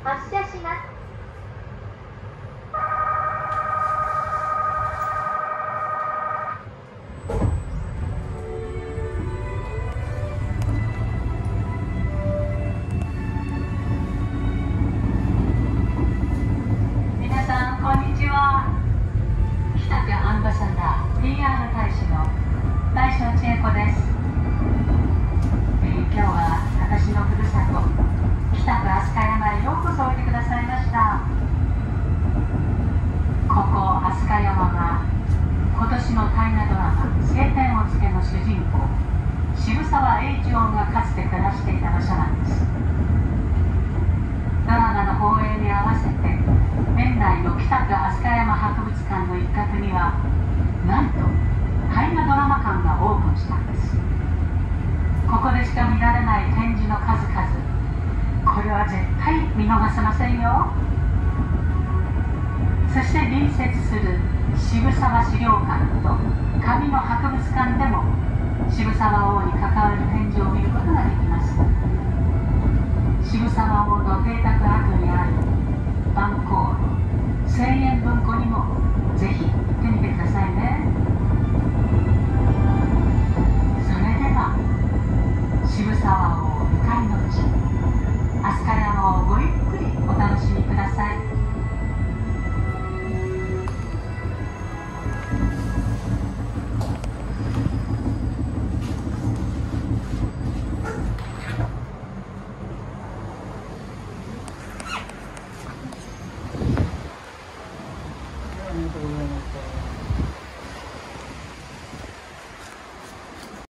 発車します。 皆さんこんにちは。北区アンバサダー PR 大使の大正千恵子です。今日は私のふるさと北区飛鳥山へようこそおいでくださいました。ここ飛鳥山は今年の大河ドラマ「青天を衝け」の主人公渋沢栄一郎がかつて暮らしていた場所なんです。ドラマの放映に合わせて園内の北区飛鳥山博物館の一角にはなんと大河ドラマ館がオープンしたんです。ここでしか見られない展示の数々、これは絶対見逃せませんよ。そして隣接する渋沢資料館と上野博物館でも渋沢王に関わる展示を見ることができます。渋沢王の邸宅跡にある番号1000円文庫にもぜひ行ってみてくださいね。